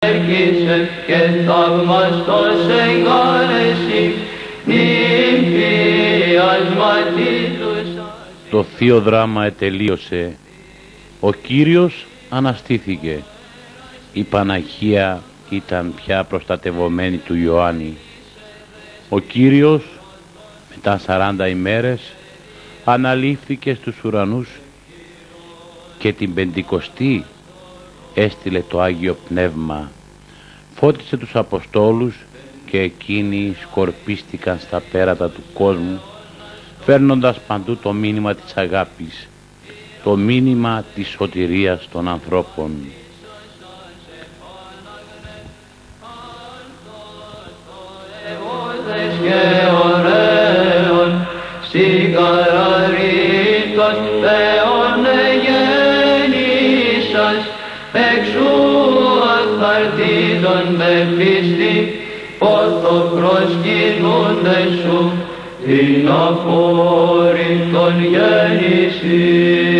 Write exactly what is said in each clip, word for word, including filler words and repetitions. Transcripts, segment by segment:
και θαυμαστός εγκάρεση νυμφιασματίτουσα. Το θείο δράμα ετελείωσε. Ο Κύριος αναστήθηκε. Η Παναγία ήταν πια προστατευομένη του Ιωάννη. Ο Κύριος μετά σαράντα ημέρες αναλήφθηκε στους ουρανούς και την Πεντηκοστή έστειλε το Άγιο Πνεύμα. Φώτισε τους Αποστόλους και εκείνοι σκορπίστηκαν στα πέρατα του κόσμου, φέρνοντας παντού το μήνυμα της αγάπης, το μήνυμα της σωτηρίας των ανθρώπων. Με πίστη πόθο προσκυνούνται σου την αφόρητον γέννηση.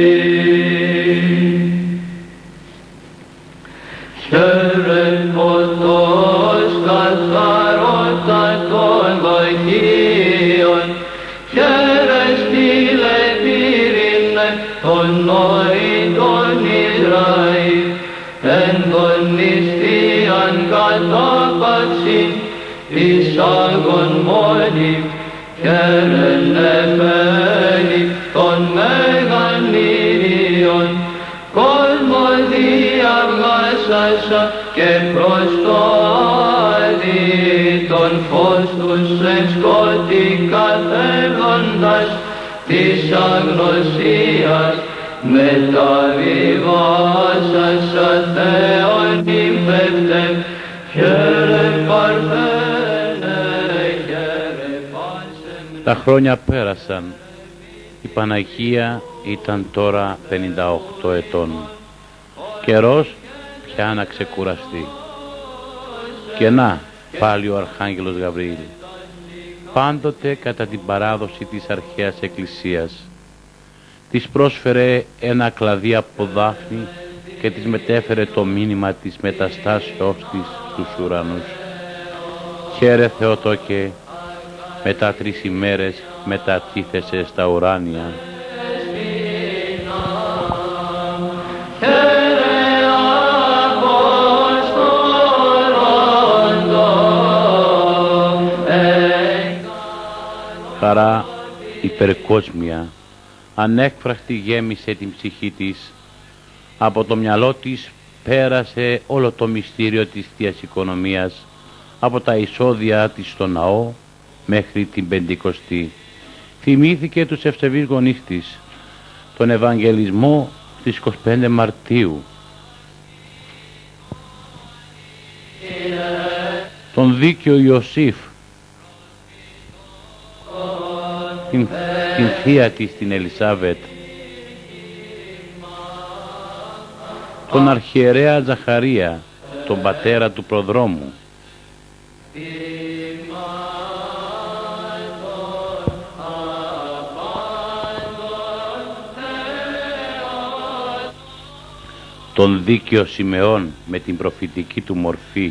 Χαίρε φωτός καθαρότατων δοχείων, χαίρε στείλε πύρινε των νοητών Ισραήλ, εν τον νηστείαν κατάπαυση της άγων μόνη, χαίρεν εφέλη των μεγανήριων, κόσμο διαβγάσασα και προς το άδει των φως τους εν σκότη καθεύοντας της αγνωσίας, μεταβιβάσασα Θεόν νυμφευτέ, χαίρε παρθένε, χαίρε πάσεμνε. Τα χρόνια πέρασαν. Η Παναγία ήταν τώρα πενήντα οκτώ ετών. Καιρός πια να ξεκουραστεί. Και να, πάλι ο Αρχάγγελος Γαβριήλ, πάντοτε κατά την παράδοση της αρχαίας Εκκλησίας, της πρόσφερε ένα κλαδί από δάφνη και της μετέφερε το μήνυμα της μεταστάσεώς της στους ουρανούς. Χαίρε Θεοτόκε, μετά τρεις ημέρες μετατίθεσε στα ουράνια. Χαρά υπερκόσμια, ανέκφραστη γέμισε την ψυχή της. Από το μυαλό της πέρασε όλο το μυστήριο της Θείας Οικονομίας, από τα εισόδια της στο ναό μέχρι την Πεντηκοστή. Θυμήθηκε τους ευσεβείς γονείς της, τον Ευαγγελισμό στις είκοσι πέντε Μαρτίου, τον δίκαιο Ιωσήφ, την, την θεία της την Ελισάβετ, τον αρχιερέα Ζαχαρία, τον πατέρα του προδρόμου, τον δίκαιο Σιμεών με την προφητική του μορφή,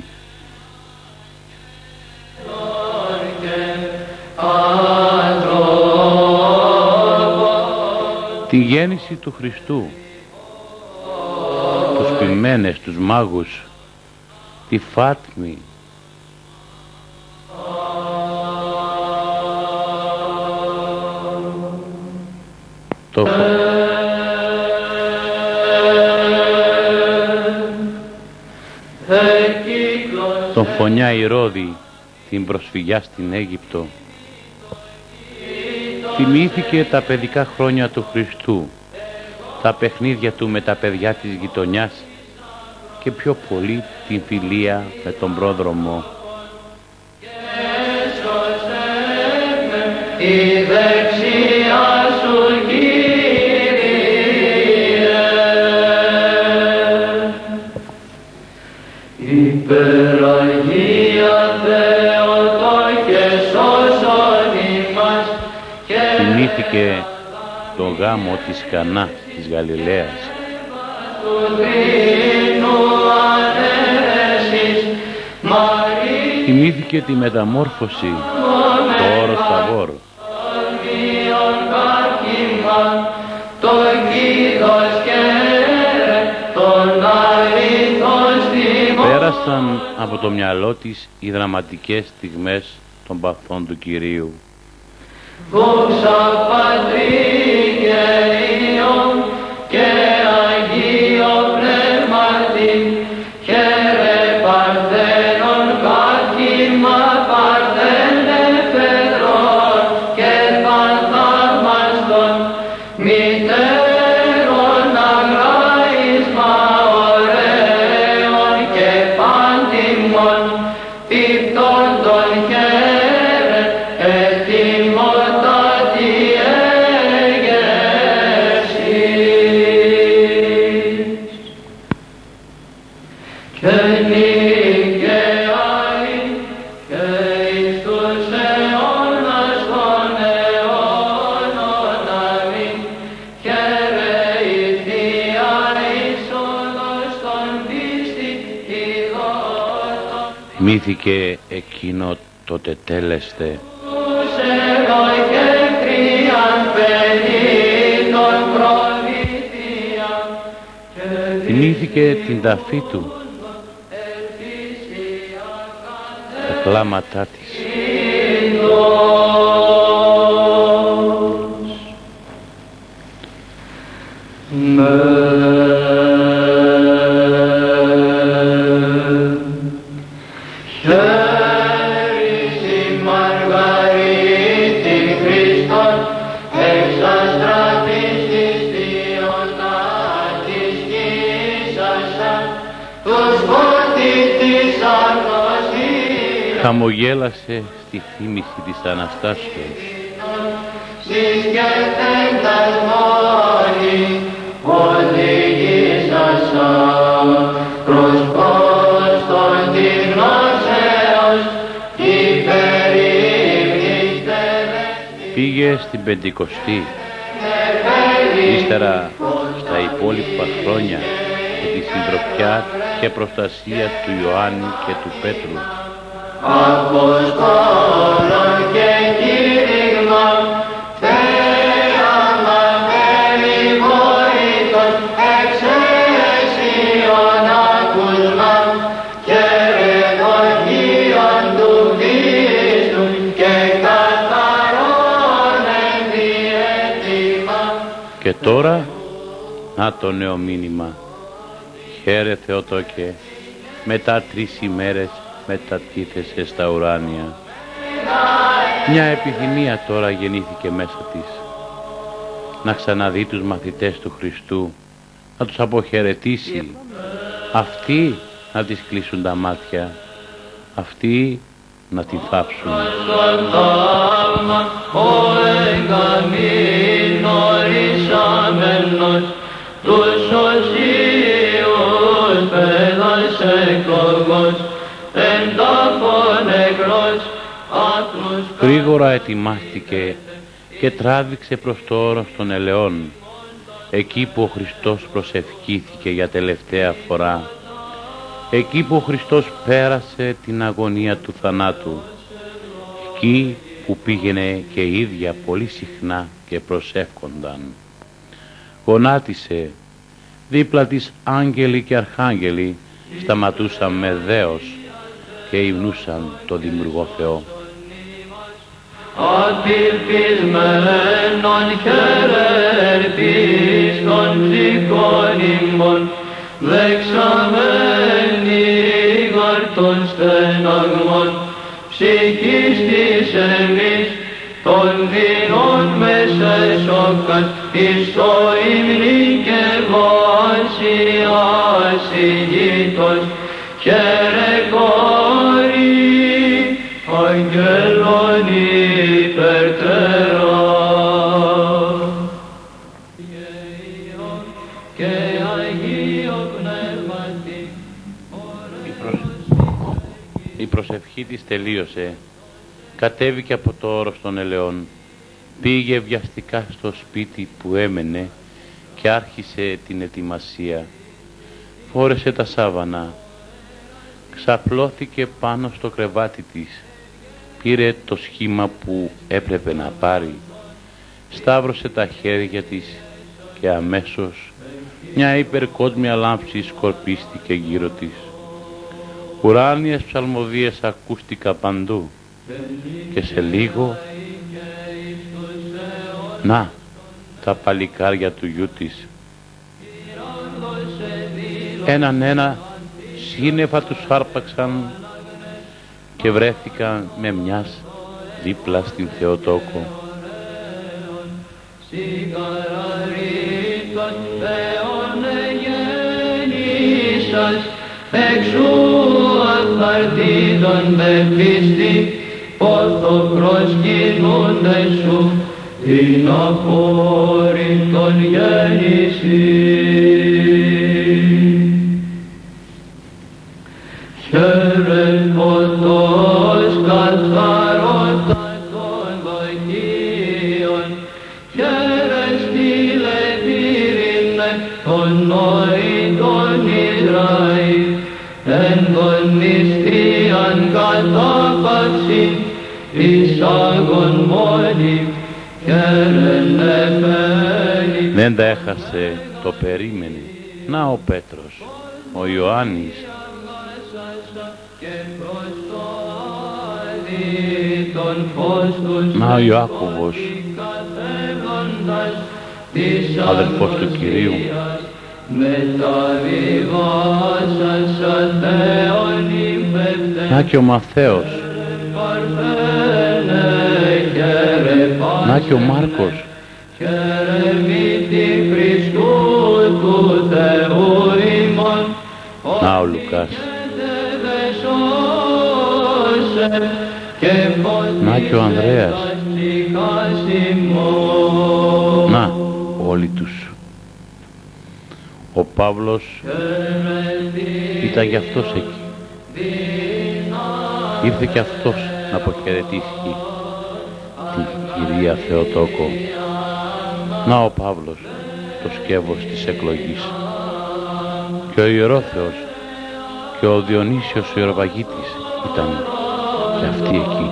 τη γέννηση του Χριστού, τους ποιμένες, τους μάγους, τη Φάτμη, το τον Φωνιά Ηρώδη, την προσφυγιά στην Αίγυπτο. Θυμήθηκε τα παιδικά χρόνια του Χριστού, τα παιχνίδια του με τα παιδιά της γειτονιάς και πιο πολύ την φιλία με τον πρόδρομο. Η δεξιά σου Κύριε, υπεραγία Θεοτόκε σώσον ημάς. Θυμήθηκε τον γάμο της Κανά της Γαλιλαίας. Του δίνου ανέρεση Θυμήθηκε τη μεταμόρφωση, το όρος Ταβόρ. Πέρασαν από το μυαλό της οι δραματικές στιγμές των παθών του Κυρίου. Δόξα Πατρί και Υιόν και Αγίο Πνεύματι, χαίρε Παρθένον κάθισμα Παρθένε Πέτρον και πανθαυμαστον μητέρων αγράισμα ωραίων και πάντιμων τύπτων των χαίρε ετοιμότατη έγερσης και νικαιάη και εις τους αιώνας των αιώνων αμήν. Χαίρε η Θεία είσοδος των πίστη ηγότων. Θυμήθηκε εκείνο το τετέλεστε. Τους ερώ και κρύαν πενήτων προμηθεία και Θυμήθηκε την ταφή του, τα κλάματά της. Χαίρεσαι Μαργαρίτη Χριστόν, εξαστράφης της Θεοτάς της Κίσασαν, τους φώτης της αγνωσίας. Χαμογέλασε στη θύμηση της Αναστάσεως. Συσκεφτέντας μόνοι, οδηγήσασαν προς πόστον της γνώσεως, υπερήμνηστευε Πήγε στην Πεντηκοστή, ύστερα στα υπόλοιπα χρόνια και τη συντροφιά και προστασία του Ιωάννη και του Πέτρου. Αποστόλων και κήρυγμα, θέαμα περιβόητος, εξαίσιον ακούσμα και ρεγωγίων του Χριστού και καθαρόν ενδιέτοιμα. Και τώρα, να το νέο μήνυμα. Χαίρε Θεοτόκε, μετά τρεις ημέρες μετατίθεσαι στα ουράνια. Μια επιθυμία τώρα γεννήθηκε μέσα της. Να ξαναδεί τους μαθητές του Χριστού, να τους αποχαιρετήσει. Αυτοί να τις κλείσουν τα μάτια, αυτοί να την θάψουν. Στον θαύμα ο εγκαμήν ορίσαμενος, τους οσίους παιδας εκλογός, εν τάφων νεκρός άκρους. Γρήγορα ετοιμάστηκε και τράβηξε προς το όρος των ελαιών, εκεί που ο Χριστός προσευχήθηκε για τελευταία φορά, εκεί που ο Χριστός πέρασε την αγωνία του θανάτου, εκεί που πήγαινε και η ίδια πολύ συχνά και προσεύχονταν. Γονάτισε, δίπλα της άγγελοι και αρχάγγελοι σταματούσαν με δέος και υμνούσαν το Δημιουργό Θεό. Απελπισμένων χαιρερπίστων ψυχών ημών, δεξαμένοι γαρ των στεναγμών, ψυχής της εμείς, των δεινών μέσα σώκας, εις το ύμνη και βασιάς ηγείτος, χαίρε κόρη, αγγέλων υπερτέρα. Και Αγίο Πνεύματι, Η, προσ... η προσευχή της τελείωσε, κατέβηκε από το όρος των ελαιών, πήγε βιαστικά στο σπίτι που έμενε και άρχισε την ετοιμασία. Φόρεσε τα σάβανα, Ξαπλώθηκε πάνω στο κρεβάτι της, πήρε το σχήμα που έπρεπε να πάρει, σταύρωσε τα χέρια της και αμέσως μια υπερκόσμια λάμψη σκορπίστηκε γύρω της. Ουράνιες ψαλμοδίες ακούστηκα παντού και σε λίγο, να, τα παλικάρια του γιού της. Έναν ένα σύννεφα τους άρπαξαν και βρέθηκαν με μιας δίπλα στην Θεοτόκο. Εξού αθαρτήτων με πίστη πόθο προσκυνούνται σου την αφόρητον γέννηση. Χαίρε φωτός καθαρότα των δοχείων, χαίρε στείλε πύρινε των νοητών Ισραήλ, εν τον νηστείαν κατάπαυση εις άγων μόνοι, χαίρε νεφέλη. Δεν τα έχασε, το περίμενε. Να ο Πέτρος, ο Ιωάννης, να ο Ιάκωβος, αδελφός του Κυρίου, να και ο Μαθαίος, να και ο Μάρκος, να ο Λουκάς, να και ο Ανδρέας, να όλοι τους. Ο Παύλος ήταν κι αυτός εκεί. Ήρθε κι αυτός να αποχαιρετήσει την Κυρία Θεοτόκο. Να ο Παύλος, το σκεύος της εκλογής. Και ο Ιερόθεος και ο Διονύσιος ο Ιεροπαγίτης ήταν και αυτοί εκεί.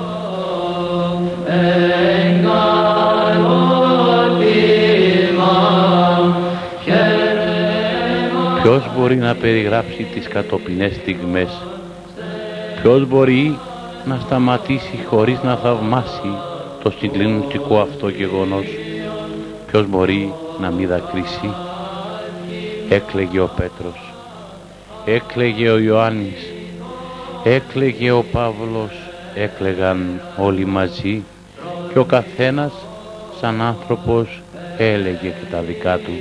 Ποιος μπορεί να περιγράψει τις κατοπινές στιγμές? Ποιος μπορεί να σταματήσει χωρίς να θαυμάσει το συγκλινωτικό αυτό γεγονός? Ποιος μπορεί να μην δακρύσει? Έκλαιγε ο Πέτρος, έκλαιγε ο Ιωάννης, έκλαιγε ο Παύλος, έκλαιγαν όλοι μαζί και ο καθένας σαν άνθρωπος έλεγε και τα δικά του.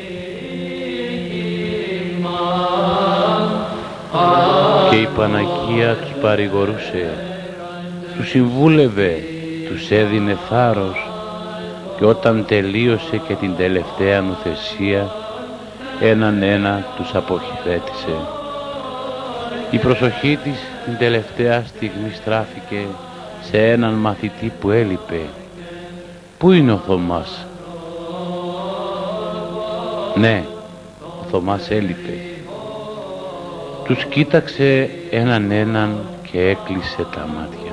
Και η Παναγία τους παρηγορούσε, τους συμβούλευε, τους έδινε θάρρος και όταν τελείωσε και την τελευταία νουθεσία έναν ένα τους αποχαιρέτησε. Η προσοχή της την τελευταία στιγμή στράφηκε σε έναν μαθητή που έλειπε. Πού είναι ο Θωμάς? Ναι, ο Θωμάς έλειπε. Τους κοίταξε έναν έναν και έκλεισε τα μάτια.